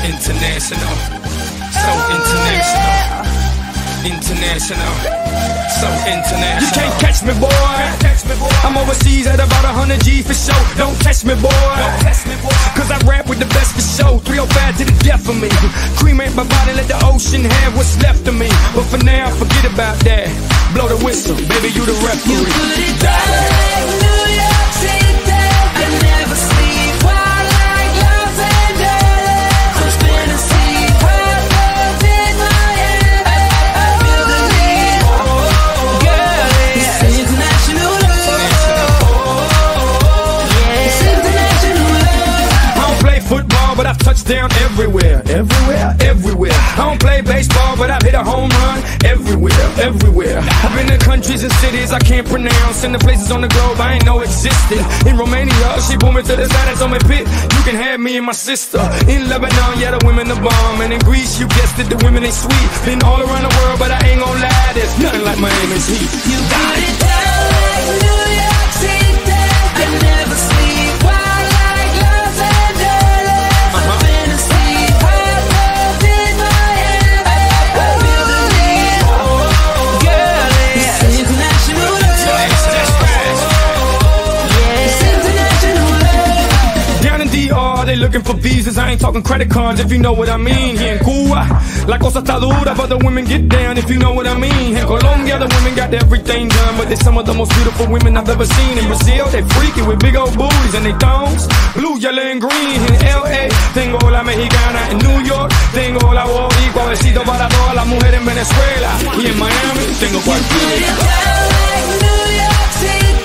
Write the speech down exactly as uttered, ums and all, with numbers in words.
international, so international, international, so international. You can't catch me, boy. I'm overseas at about a hundred G for show. Don't test me, boy. Cause I rap with the best for show. three oh five to the death of me. Cremate my body, let the ocean have what's left of me. But for now, forget about that. Blow the whistle, baby, you the referee. You put it down like New York City. I never sleep while like Los Angeles. I'm spinning sea hot love in my head. I, I, I feel the need. Oh, girl, it's international love. Yeah, it's international love. I don't play football, but I've touched down everywhere, everywhere, everywhere. I don't play baseball, but I've hit a home run everywhere, everywhere. I've been to countries and cities I can't pronounce, and the places on the globe I ain't know existed. In Romania, she pulled me to the side and told me, Pit, you can have me and my sister. In Lebanon, yeah, the women are bomb. And in Greece, you guessed it, the women ain't sweet. Been all around the world, but I ain't gon' lie, there's nothing like Miami's heat. You got it down like New York City. I never sleep while like Los Angeles. I'm spinning sea hot love in my head. I, I, I feel the need. Oh, girl, it's international love. Yeah, it's international love. Down in D R, they looking for visas. I ain't talking credit cards, if you know what I mean. Here in Cuba, la cosa está dura, but the women get down, if you know what I mean. In Colombia, the women got everything done, but they're some of the most beautiful women I've ever seen. In Brazil, they freaky with big old booties and they thongs, blue, yellow, and green. In L A, tengo la mexicana. In New York, tengo la boricua. Besito para todas las mujeres en Venezuela. Y en Miami, tengo Put cualquiera. it down like New York City.